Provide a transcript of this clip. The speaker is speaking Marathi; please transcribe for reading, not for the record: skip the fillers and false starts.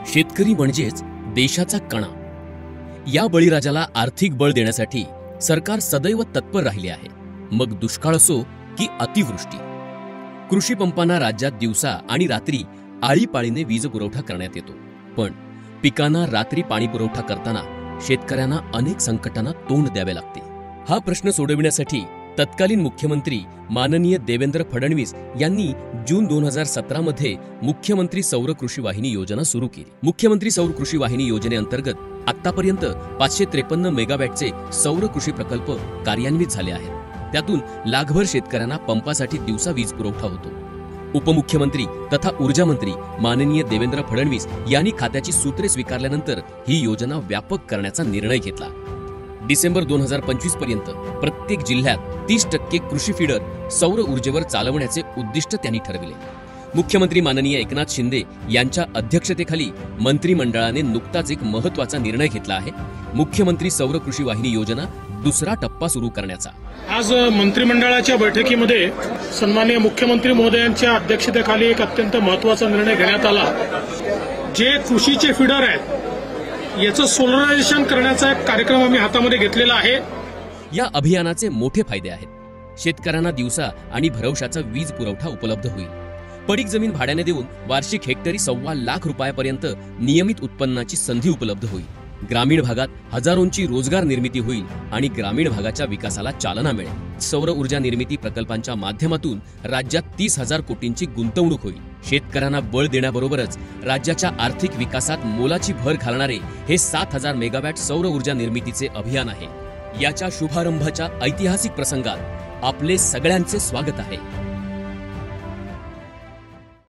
शेतकरी म्हणजेच देशाचा कणा. या बळीराजाला आर्थिक बळ देण्यासाठी सरकार सदैव तत्पर राहिले आहे. मग दुष्काळ असो की अतिवृष्टी, कृषी पंपांना राज्यात दिवसा आणि रात्री आळीपाळीने वीज पुरवठा करण्यात येतो. पण पिकांना रात्री पाणी पुरवठा करताना शेतकऱ्यांना अनेक संकटांना तोंड द्यावे लागते. हा प्रश्न सोडविण्यासाठी तत्कालीन मुख्यमंत्री माननीय देवेंद्र फडणवीस यांनी जून 2017 मध्ये मुख्यमंत्री सौर कृषी वाहिनी योजना सुरू केली. मुख्यमंत्री सौर कृषी वाहिनी योजनेअंतर्गत आतापर्यंत 553 मेगावॅटचे सौर कृषी प्रकल्प कार्यान्वित झाले आहेत. त्यातून लाखभर शेतकऱ्यांना पंपासाठी दिवसा वीज पुरवठा होतो. उपमुख्यमंत्री तथा ऊर्जा मंत्री माननीय देवेंद्र फडणवीस यांनी खात्याची सूत्रे स्वीकारल्यानंतर ही योजना व्यापक करण्याचा निर्णय घेतला. डिसेंबर 2025 पर्यंत प्रत्येक जिल्ह्यात 30% कृषी फीडर सौर ऊर्जेवर चालवण्याचे उद्दिष्ट त्यांनी ठरविले. मुख्यमंत्री माननीय एकनाथ शिंदे यांच्या अध्यक्षतेखाली मंत्रिमंडळाने नुकताच एक महत्त्वाचा निर्णय घेतला आहे. मुख्यमंत्री सौर कृषी वाहिनी योजना दुसरा टप्पा सुरू करण्याचा. आज मंत्रिमंडळाच्या बैठकीमध्ये सन्माननीय मुख्यमंत्री महोदयांच्या अध्यक्षतेखाली एक अत्यंत महत्त्वाचा निर्णय घेण्यात आला. जे कृषीचे फीडर आहेत याचं सोलरायझेशन करण्याचा एक कार्यक्रम आम्ही हातामध्ये घेतलेला आहे. या अभियानाचे मोठे फायदे आहेत. शेतकऱ्यांना दिवसा आणि भरवशाचा वीज पुरवठा उपलब्ध होईल. पडीक जमीन भाड्याने देऊन वार्षिक हेक्टरी 1.25 लाख रुपयापर्यंत नियमित उत्पन्नाची संधी उपलब्ध होईल. ग्रामीण भागात हजारोंची रोजगार निर्मिती होईल आणि ग्रामीण भागाच्या विकासाला चालना मिळेल. सौर ऊर्जा निर्मिती प्रकल्पांच्या माध्यमातून राज्यात 30,000 कोटींची गुंतवणूक होईल. शेतकऱ्यांना बळ देण्याबरोबरच राज्याच्या आर्थिक विकासात मोलाची भर घालणारे हे 7,000 मेगावॅट सौर ऊर्जा निर्मितीचे अभियान आहे. याच्या शुभारंभाच्या ऐतिहासिक प्रसंगात आपले सगळ्यांचे स्वागत आहे.